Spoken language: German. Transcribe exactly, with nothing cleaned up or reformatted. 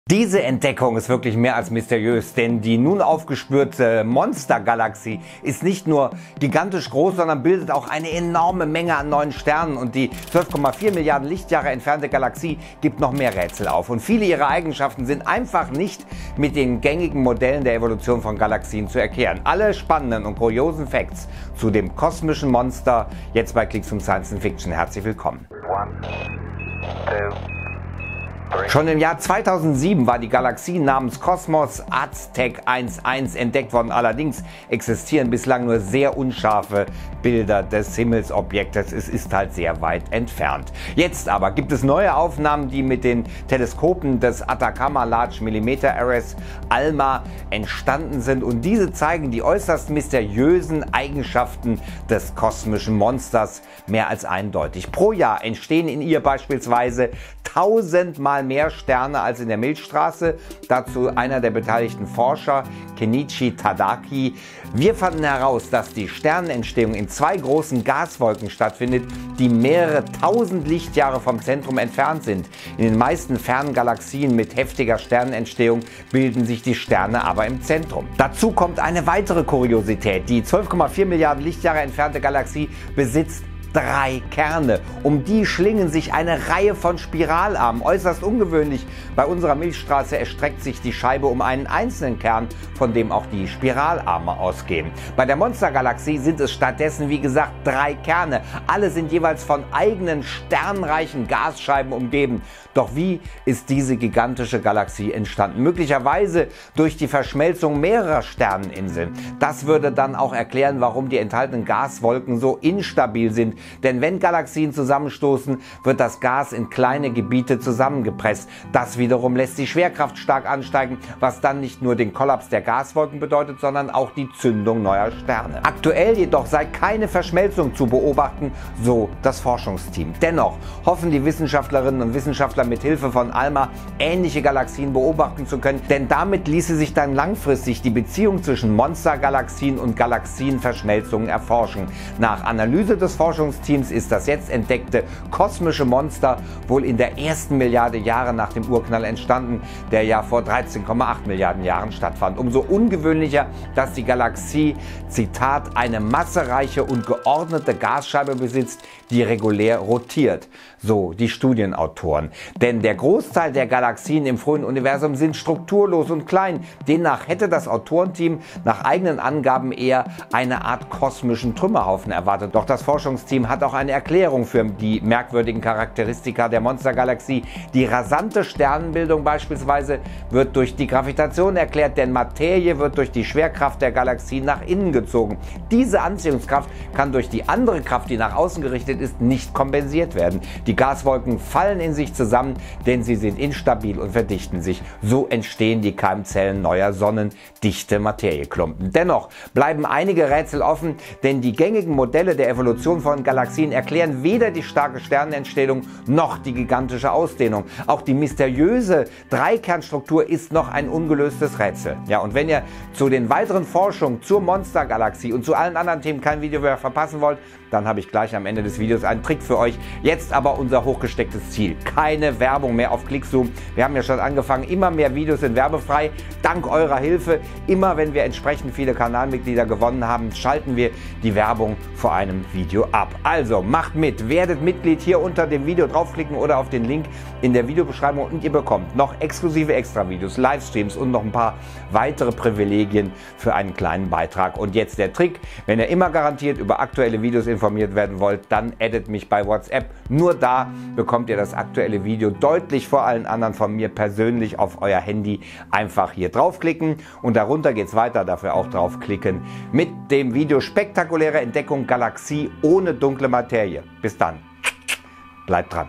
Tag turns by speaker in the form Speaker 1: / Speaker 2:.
Speaker 1: Diese Entdeckung ist wirklich mehr als mysteriös, denn die nun aufgespürte Monstergalaxie ist nicht nur gigantisch groß, sondern bildet auch eine enorme Menge an neuen Sternen, und die zwölf Komma vier Milliarden Lichtjahre entfernte Galaxie gibt noch mehr Rätsel auf, und viele ihrer Eigenschaften sind einfach nicht mit den gängigen Modellen der Evolution von Galaxien zu erklären. Alle spannenden und kuriosen Facts zu dem kosmischen Monster jetzt bei Klicks um Science Fiction. Herzlich willkommen. One, two. Schon im Jahr zweitausendsieben war die Galaxie namens Kosmos Aztec eins eins entdeckt worden. Allerdings existieren bislang nur sehr unscharfe Bilder des Himmelsobjektes. Es ist halt sehr weit entfernt. Jetzt aber gibt es neue Aufnahmen, die mit den Teleskopen des Atacama Large Millimeter Arrays ALMA entstanden sind, und diese zeigen die äußerst mysteriösen Eigenschaften des kosmischen Monsters mehr als eindeutig. Pro Jahr entstehen in ihr beispielsweise tausendmal mehr Sterne als in der Milchstraße. Dazu einer der beteiligten Forscher, Kenichi Tadaki. Wir fanden heraus, dass die Sternenentstehung in zwei großen Gaswolken stattfindet, die mehrere tausend Lichtjahre vom Zentrum entfernt sind. In den meisten fernen Galaxien mit heftiger Sternenentstehung bilden sich die Sterne aber im Zentrum. Dazu kommt eine weitere Kuriosität. Die zwölf Komma vier Milliarden Lichtjahre entfernte Galaxie besitzt drei Kerne. Um die schlingen sich eine Reihe von Spiralarmen. Äußerst ungewöhnlich. Bei unserer Milchstraße erstreckt sich die Scheibe um einen einzelnen Kern, von dem auch die Spiralarme ausgehen. Bei der Monstergalaxie sind es stattdessen, wie gesagt, drei Kerne. Alle sind jeweils von eigenen sternreichen Gasscheiben umgeben. Doch wie ist diese gigantische Galaxie entstanden? Möglicherweise durch die Verschmelzung mehrerer Sterneninseln. Das würde dann auch erklären, warum die enthaltenen Gaswolken so instabil sind. Denn wenn Galaxien zusammenstoßen, wird das Gas in kleine Gebiete zusammengepresst. Das wiederum lässt die Schwerkraft stark ansteigen, was dann nicht nur den Kollaps der Gaswolken bedeutet, sondern auch die Zündung neuer Sterne. Aktuell jedoch sei keine Verschmelzung zu beobachten, so das Forschungsteam. Dennoch hoffen die Wissenschaftlerinnen und Wissenschaftler mit Hilfe von ALMA ähnliche Galaxien beobachten zu können, denn damit ließe sich dann langfristig die Beziehung zwischen Monstergalaxien und Galaxienverschmelzungen erforschen. Nach Analyse des Forschungsteams ist das jetzt entdeckte kosmische Monster wohl in der ersten Milliarde Jahre nach dem Urknall entstanden, der ja vor dreizehn Komma acht Milliarden Jahren stattfand. Umso ungewöhnlicher, dass die Galaxie, Zitat, eine massereiche und geordnete Gasscheibe besitzt, die regulär rotiert, so die Studienautoren. Denn der Großteil der Galaxien im frühen Universum sind strukturlos und klein. Demnach hätte das Autorenteam nach eigenen Angaben eher eine Art kosmischen Trümmerhaufen erwartet. Doch das Forschungsteam hat auch eine Erklärung für die merkwürdigen Charakteristika der Monstergalaxie. Die rasante Sternenbildung beispielsweise wird durch die Gravitation erklärt, denn Materie wird durch die Schwerkraft der Galaxie nach innen gezogen. Diese Anziehungskraft kann durch die andere Kraft, die nach außen gerichtet ist, nicht kompensiert werden. Die Gaswolken fallen in sich zusammen, denn sie sind instabil und verdichten sich. So entstehen die Keimzellen neuer Sonnen, dichte Materieklumpen. Dennoch bleiben einige Rätsel offen, denn die gängigen Modelle der Evolution von Galaxien erklären weder die starke Sternenentstehung noch die gigantische Ausdehnung. Auch die mysteriöse Dreikernstruktur ist noch ein ungelöstes Rätsel. Ja, und wenn ihr zu den weiteren Forschungen zur Monstergalaxie und zu allen anderen Themen kein Video mehr verpassen wollt, dann habe ich gleich am Ende des Videos einen Trick für euch. Jetzt aber unser hochgestecktes Ziel. Keine Werbung mehr auf Clickzoom. Wir haben ja schon angefangen, immer mehr Videos sind werbefrei. Dank eurer Hilfe. Immer wenn wir entsprechend viele Kanalmitglieder gewonnen haben, schalten wir die Werbung vor einem Video ab. Also macht mit, werdet Mitglied, hier unter dem Video draufklicken oder auf den Link in der Videobeschreibung, und ihr bekommt noch exklusive Extra-Videos, Livestreams und noch ein paar weitere Privilegien für einen kleinen Beitrag. Und jetzt der Trick: Wenn ihr immer garantiert über aktuelle Videos informiert werden wollt, dann addet mich bei WhatsApp. Nur da bekommt ihr das aktuelle Video deutlich vor allen anderen von mir persönlich auf euer Handy. Einfach hier draufklicken und darunter geht es weiter, dafür auch draufklicken mit dem Video Spektakuläre Entdeckung Galaxie ohne dunkle Materie. Bis dann, bleibt dran.